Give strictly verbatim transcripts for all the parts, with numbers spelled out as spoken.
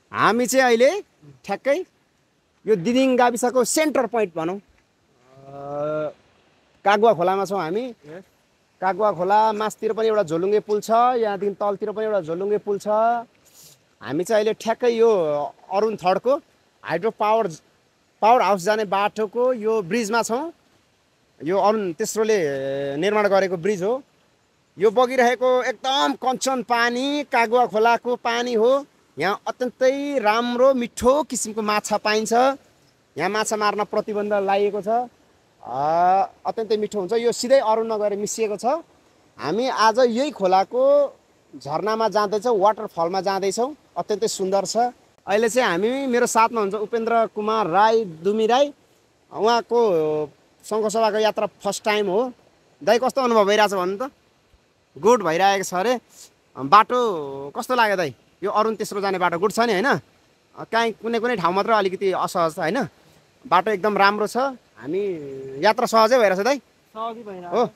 हामी चाहिँ अहिले ठ्याक्कै यो दिदिङ गाविसको सेन्टर पोइन्ट भनौँ कागुवा खोलामा छौँ हामी। कागुवा खोला मासतिर पनि एउटा झोलुङ्गे पुल छ, यहाँदेखि तलतिर पनि एउटा झोलुङ्गे पुल छ। हामी चाहिँ अहिले ठ्याक्कै यो अरुण थर्डको हाइड्रो पावर पावर हाउस जाने बाटोको यो ब्रिजमा छौँ। यो अरुण तेस्रोले निर्माण गरेको ब्रिज हो। यो बगिरहेको एकदम कञ्चन पानी कागुवा खोलाको पानी हो। यहाँ अत्यन्तै राम्रो मिठो किसिमको माछा पाइन्छ। यहाँ माछा मार्न प्रतिबन्ध लगाइएको छ। अत्यन्तै मिठो हुन्छ। यो सिधै अरुणमा गएर मिसिएको छ। हामी आज यही खोलाको झरनामा जाँदैछौँ, वाटरफलमा जाँदैछौँ। अत्यन्तै सुन्दर छ। अहिले चाहिँ हामी मेरो साथमा हुन्छ उपेन्द्र कुमार राई दुमी राई। उहाँको सङ्घसभाको यात्रा फर्स्ट टाइम हो। दाइ कस्तो अनुभव भइरहेछ भन्नु त? गुड भइरहेको छ अरे। बाटो कस्तो लाग्यो दाइ? यो अरुण तेस्रो जाने बाटो गुड छ नि होइन? काहीँ कुनै कुनै ठाउँ मात्र अलिकति असहज छ होइन? बाटो एकदम राम्रो छ। हामी यात्रा सहजै भइरहेछ दाइ? सहजै भइरहेछ हो।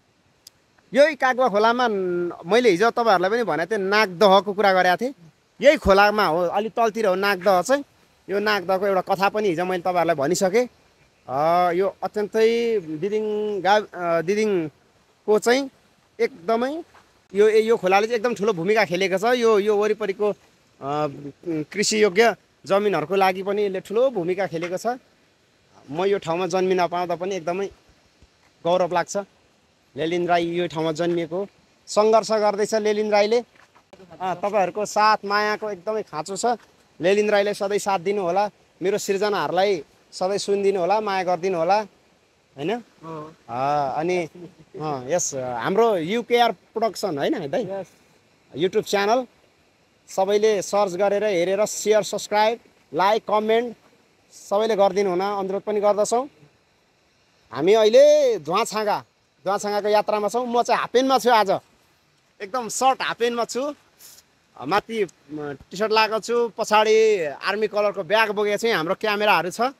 यही कागुवा खोलामा मैले हिजो तपाईँहरूलाई पनि भनेको थिएँ, नागदहको कुरा गरेको थिएँ। यही खोलामा हो, अलि तलतिर हो नागदह चाहिँ। यो नागदहको एउटा कथा पनि हिजो मैले तपाईँहरूलाई भनिसकेँ। यो अत्यन्तै दिदिङ गा दिदिङको चाहिँ एकदमै यो यो खोलाले चाहिँ एकदम ठुलो भूमिका खेलेको छ। यो यो वरिपरिको कृषियोग्य जमिनहरूको लागि पनि यसले ठुलो भूमिका खेलेको छ। म यो ठाउँमा जन्मिन पाउँदा पनि एकदमै गौरव लाग्छ। लेलिन राई यो ठाउँमा जन्मिएको सङ्घर्ष गर्दैछ लेलिन राईले। तपाईँहरूको साथ मायाको एकदमै खाँचो छ। लेलिन राईले सधैँ साथ दिनु होला। मेरो सिर्जनाहरूलाई सधैँ सुनिदिनु होला, माया गरिदिनु होला होइन? अनि यस हाम्रो युकेआर प्रोडक्सन होइन दाइ युट्युब च्यानल सबैले सर्च गरेर हेरेर सेयर सब्सक्राइब लाइक कमेन्ट सबैले गरिदिनु हुन अनुरोध पनि गर्दछौँ। हामी अहिले धुवाछाँगा धुवाछाँगाको यात्रामा छौँ। म चाहिँ हाफपेन्टमा छु आज, एकदम सर्ट हाफपेन्टमा छु। माथि टी सर्ट लगाएको छु, पछाडि आर्मी कलरको ब्याग बोकेको छु। हाम्रो क्यामेराहरू छ।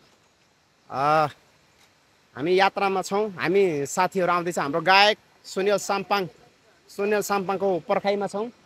हामी यात्रामा छौँ। हामी साथीहरू आउँदैछ। हाम्रो गायक सुनिल साम्पाङ सुनिल साम्पाङको पर्खाइमा छौँ।